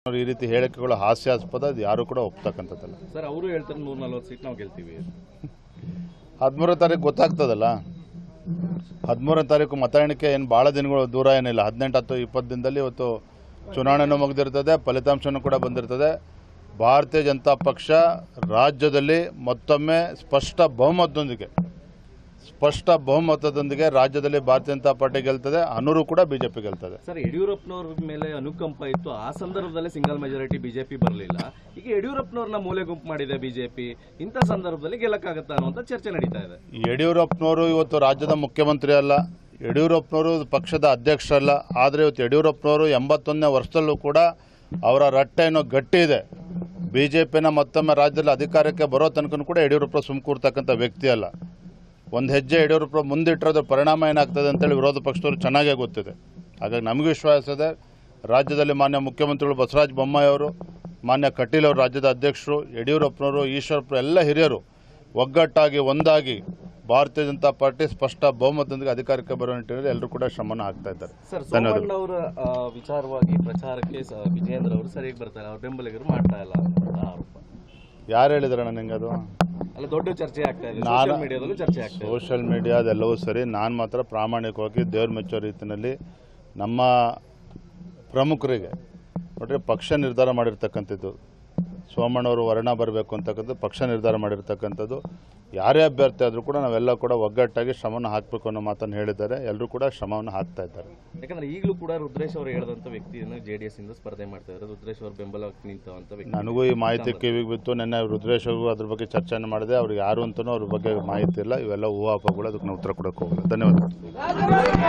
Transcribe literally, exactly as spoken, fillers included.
ಈ ರೀತಿ ಹೇಳಿಕೆಗಳು ಹಾಸ್ಯಾಸ್ಪದ, ಅದು ಯಾರು ಕೂಡ ಒಪ್ತಕ್ಕಂಥದ್ದಲ್ಲ ಸರ್. ಅವರು ಹೇಳ್ತಾರೆ ನೂರ ನಲ್ವತ್ತು ಸೀಟ್ ನಾವು ಗೆಲ್ತೀವಿ. ಹದಿಮೂರನೇ ತಾರೀಕು ಗೊತ್ತಾಗ್ತದಲ್ಲ. ಹದಿಮೂರನೇ ತಾರೀಕು ಮತ ಎಣಿಕೆ ಏನು ಭಾಳ ದಿನಗಳು ದೂರ ಏನಿಲ್ಲ. ಹದಿನೆಂಟು ಹತ್ತು ಇಪ್ಪತ್ತು ದಿನದಲ್ಲಿ ಇವತ್ತು ಚುನಾವಣೆನೂ ಮುಗಿದಿರ್ತದೆ, ಫಲಿತಾಂಶನೂ ಕೂಡ ಬಂದಿರ್ತದೆ. ಭಾರತೀಯ ಜನತಾ ಪಕ್ಷ ರಾಜ್ಯದಲ್ಲಿ ಮತ್ತೊಮ್ಮೆ ಸ್ಪಷ್ಟ ಬಹುಮತದೊಂದಿಗೆ ಸ್ಪಷ್ಟ ಬಹುಮತದೊಂದಿಗೆ ರಾಜ್ಯದಲ್ಲಿ ಭಾರತೀಯ ಜನತಾ ಪಾರ್ಟಿ ಗೆಲ್ತದೆ, ಅನೂರು ಕೂಡ ಬಿಜೆಪಿ ಗೆಲ್ತದೆ. ಸರ್, ಯಡಿಯೂರಪ್ಪನವ್ರ ಮೇಲೆ ಅನುಕಂಪ ಇತ್ತು, ಆ ಸಂದರ್ಭದಲ್ಲಿ ಸಿಂಗಲ್ ಮೆಜಾರಿಟಿ ಬಿಜೆಪಿ ಬರಲಿಲ್ಲ. ಈಗ ಯಡಿಯೂರಪ್ಪನವ್ರನ್ನ ಮೂಲೆ ಗುಂಪು ಮಾಡಿದೆ ಬಿಜೆಪಿ, ಇಂಥ ಸಂದರ್ಭದಲ್ಲಿ ಗೆಲ್ಲಕ್ಕಾಗತ್ತಾ ಅನ್ನುವಂಥ ಚರ್ಚೆ ನಡೀತಾ ಇದೆ. ಯಡಿಯೂರಪ್ಪನವರು ಇವತ್ತು ರಾಜ್ಯದ ಮುಖ್ಯಮಂತ್ರಿ ಅಲ್ಲ, ಯಡಿಯೂರಪ್ಪನವರು ಪಕ್ಷದ ಅಧ್ಯಕ್ಷರಲ್ಲ. ಆದರೆ ಇವತ್ತು ಯಡಿಯೂರಪ್ಪನವರು ಎಂಬತ್ತೊಂದನೇ ವರ್ಷದಲ್ಲೂ ಕೂಡ ಅವರ ರಟ್ಟೆ ಏನೋ ಗಟ್ಟಿ ಇದೆ. ಬಿಜೆಪಿನ ಮತ್ತೊಮ್ಮೆ ರಾಜ್ಯದಲ್ಲಿ ಅಧಿಕಾರಕ್ಕೆ ಬರೋ ತನಕ ಕೂಡ ಯಡಿಯೂರಪ್ಪ ಸುಮ್ಕೂರ್ತಕ್ಕಂಥ ವ್ಯಕ್ತಿ ಅಲ್ಲ. ಒಂದು ಹೆಜ್ಜೆ ಯಡಿಯೂರಪ್ಪ ಮುಂದಿಟ್ಟಿರೋದ್ರ ಪರಿಣಾಮ ಏನಾಗ್ತದೆ ಅಂತೇಳಿ ವಿರೋಧ ಪಕ್ಷದವರು ಚೆನ್ನಾಗೇ ಗೊತ್ತಿದೆ. ಹಾಗಾಗಿ ನಮಗೂ ವಿಶ್ವಾಸ ಇದೆ, ರಾಜ್ಯದಲ್ಲಿ ಮಾನ್ಯ ಮುಖ್ಯಮಂತ್ರಿಗಳು ಬಸವರಾಜ ಬೊಮ್ಮಾಯಿ ಅವರು, ಮಾನ್ಯ ಕಟೀಲ್ ಅವರು ರಾಜ್ಯದ ಅಧ್ಯಕ್ಷರು, ಯಡಿಯೂರಪ್ಪನವರು, ಈಶ್ವರಪ್ಪ ಎಲ್ಲ ಹಿರಿಯರು ಒಗ್ಗಟ್ಟಾಗಿ ಒಂದಾಗಿ ಭಾರತೀಯ ಜನತಾ ಪಾರ್ಟಿ ಸ್ಪಷ್ಟ ಬಹುಮತದೊಂದಿಗೆ ಅಧಿಕಾರಕ್ಕೆ ಬರುವ ನಿಟ್ಟಿನಲ್ಲಿ ಎಲ್ಲರೂ ಕೂಡ ಶ್ರಮನ ಹಾಕ್ತಾ ಇದ್ದಾರೆ. ಧನ್ಯವಾದ. ಅವರ ವಿಚಾರವಾಗಿ ಪ್ರಚಾರಕ್ಕೆ ವಿಜಯೇಂದ್ರ ಅವರು ಸರಿಯಾಗಿ ಬರ್ತಾರೆ, ಅವ್ರ ಬೆಂಬಲಿಗರು ಮಾಡ್ತಾ ಇಲ್ಲ ಆರೋಪ. ಯಾರು ಹೇಳಿದಾರೆ ನನಗೆ? ಅದು ಅಲ್ಲ, ದೊಡ್ಡ ಚರ್ಚೆ ಆಗ್ತಾ ಇದೆ ಸೋಷಿಯಲ್ ಮೀಡಿಯಾದಲ್ಲೂ ಚರ್ಚೆ ಆಗ್ತಾ ಇದೆ. ಸೋಷಿಯಲ್ ಮೀಡಿಯಾದೆಲ್ಲವೂ ಸರಿ. ನಾನು ಮಾತ್ರ ಪ್ರಾಮಾಣಿಕವಾಗಿ ದೇವ್ರ ಮೆಚ್ಚೋ ರೀತಿಯಲ್ಲಿ ನಮ್ಮ ಪ್ರಮುಖರಿಗೆ ನೋಡ್ರಿ ಪಕ್ಷ ನಿರ್ಧಾರ ಮಾಡಿರ್ತಕ್ಕಂಥದ್ದು, ಸೋಮಣ್ಣವರು ವರ್ಣ ಬರಬೇಕು ಅಂತಕ್ಕಂಥದ್ದು ಪಕ್ಷ ನಿರ್ಧಾರ ಮಾಡಿರ್ತಕ್ಕಂಥದ್ದು. ಯಾರೇ ಅಭ್ಯರ್ಥಿ ಆದರೂ ಕೂಡ ನಾವೆಲ್ಲ ಕೂಡ ಒಗ್ಗಟ್ಟಾಗಿ ಶ್ರಮವನ್ನು ಹಾಕಬೇಕು ಅನ್ನೋ ಮಾತನ್ನು ಹೇಳಿದ್ದಾರೆ. ಎಲ್ಲರೂ ಕೂಡ ಶ್ರಮವನ್ನು ಹಾಕ್ತಾ ಇದ್ದಾರೆ. ಯಾಕಂದ್ರೆ ಈಗಲೂ ಕೂಡ ರುದ್ರೇಶ್ ಅವರು ಹೇಳಿದಂಥ ವ್ಯಕ್ತಿಯನ್ನು ಜೆಡಿಎಸ್ ಇಂದ ಸ್ಪರ್ಧೆ ಮಾಡ್ತಾ ಇದ್ದಾರೆ. ರುದ್ರೇಶ್ ಅವರು ಬೆಂಬಲ ನಿಂತಂತ ವ್ಯಕ್ತಿ. ನನಗೂ ಈ ಮಾಹಿತಿ ಕಿವಿಗೆ ಬಿತ್ತು. ನಿನ್ನೆ ರುದ್ರೇಶ್ ಅವರು ಅದ್ರ ಬಗ್ಗೆ ಚರ್ಚೆಯನ್ನು ಮಾಡಿದೆ. ಅವ್ರಿಗೆ ಯಾರು ಅಂತಲೂ ಅವ್ರ ಬಗ್ಗೆ ಮಾಹಿತಿ ಇಲ್ಲ. ಇವೆಲ್ಲ ಊಹಾಪೋಹಗಳು, ಅದಕ್ಕೆ ನಾವು ಉತ್ತರ ಕೊಡೋಕೆ ಹೋಗಲ್ಲ. ಧನ್ಯವಾದ.